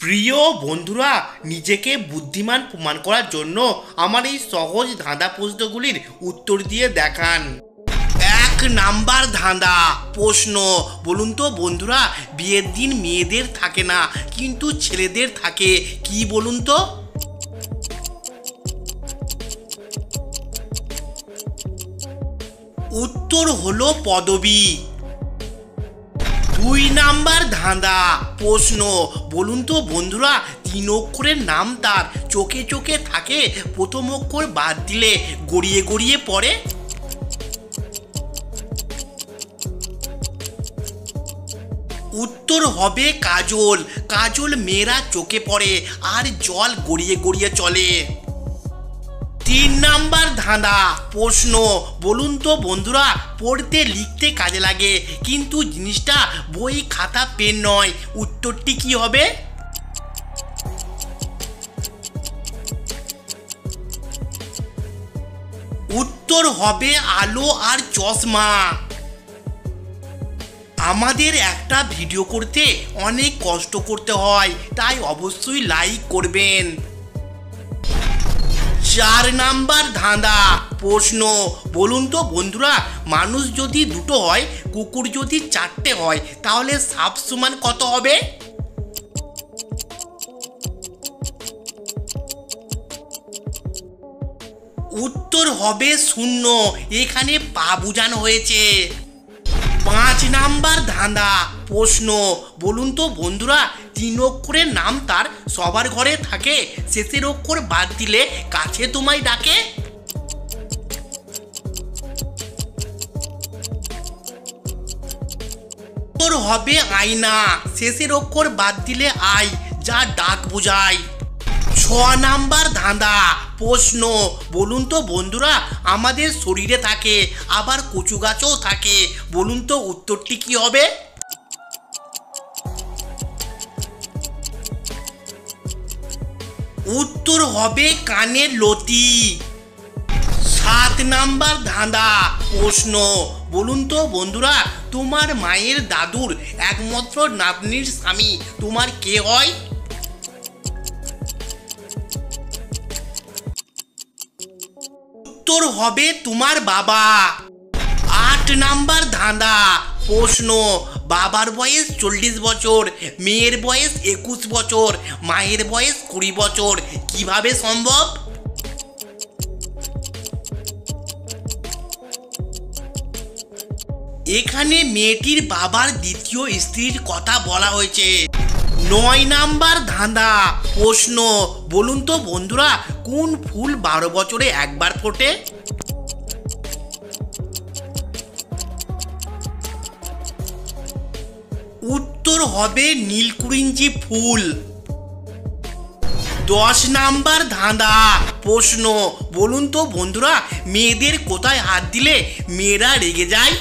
প্রিয় বন্ধুরা, নিজেকে বুদ্ধিমান প্রমাণ করার জন্য আমার এই সহজ ধাঁধা প্রশ্নগুলির উত্তর দিয়ে দেখান। 1 নাম্বার ধাঁধা প্রশ্ন, বলুন তো বন্ধুরা, বিয়ের দিন মেয়েদের থাকে না কিন্তু ছেলেদের থাকে, কি বলুন তো? উত্তর হলো পদবী। 2 নাম্বার ধাঁধা প্রশ্ন, বলুন তো বন্ধুরা, 3 অক্ষরের নাম তার চোখে চোখে থাকে, প্রথম অক্ষর বাদ দিলে গড়িয়ে গড়িয়ে পড়ে। উত্তর হবে কাজল। কাজল মেয়েরা চোখে পড়ে আর জল গড়িয়ে গড়িয়ে চলে। 3 নাম্বার ধাঁধা প্রশ্ন, বলুন তো বন্ধুরা, পড়তে লিখতে কাজে লাগে কিন্তু জিনিসটা বই খাতা পেন নয়, উত্তরটি কি হবে? উত্তর হবে আলো আর চশমা। আমাদের একটা ভিডিও করতে অনেক কষ্ট করতে হয়, তাই অবশ্যই লাইক করবেন। 4 নাম্বার ধাঁধা প্রশ্ন, বলুন তো বন্ধুরা, মানুষ যদি 2টো হয়, কুকুর যদি 4টে হয়, তাহলে সাপ সমান কত হবে? উত্তর হবে 0, এখানে পা বোঝানো হয়েছে। 5 নাম্বার ধাঁধা প্রশ্ন, বলুন তো বন্ধুরা, 3 অক্ষরের নাম তার সবার ঘরে থাকে, শেষের অক্ষর বাদ দিলে কাছে তোমায় ডাকে। উত্তর হবে আয়না, শেষের অক্ষর বাদ দিলে আই, যা ডাক বোঝায়। 6 নাম্বার ধাঁধা প্রশ্ন, বলুন তো বন্ধুরা, আমাদের শরীরে থাকে আবার কচু গাছও থাকে, বলুন তো উত্তরটি কি হবে? উত্তর হবে কানের লতি। 7 নাম্বার ধাঁধা প্রশ্ন, বলুন তো বন্ধুরা, তোমার মায়ের দাদুর একমাত্র নাতনির স্বামী তোমার কে হয়? উত্তর হবে তোমার বাবা। 8 নাম্বার ধাঁধা প্রশ্ন, বাবার বয়স 40 বছর, মেয়ের বয়স 21 বছর, মায়ের বয়স 20 বছর, কিভাবে সম্ভব? এখানে মেয়েটির বাবার দ্বিতীয় স্ত্রীর কথা বলা হয়েছে। 9 নাম্বার ধাঁধা প্রশ্ন, বলুন তো বন্ধুরা, কোন ফুল 12 বছরে একবার ফোটে? উত্তর হবে নীলকুরিঞ্জি ফুল। 10 নাম্বার ধাঁধা প্রশ্ন, বলুন তো বন্ধুরা, মেয়েদের কোথায় হাত দিলে মেয়েরা রেগে যায়?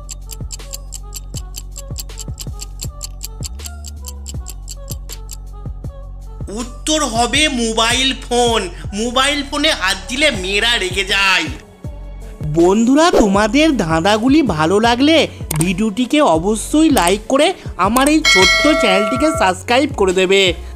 উত্তর হবে মোবাইল ফোন। মোবাইল ফোনে হাত দিলে মেয়েরা রেগে যায়। বন্ধুরা, তোমাদের ধাঁধাগুলি ভালো লাগলে ভিডিওটিকে অবশ্যই লাইক করে আমার এই ছোট্ট চ্যানেলটিকে সাবস্ক্রাইব করে দেবে।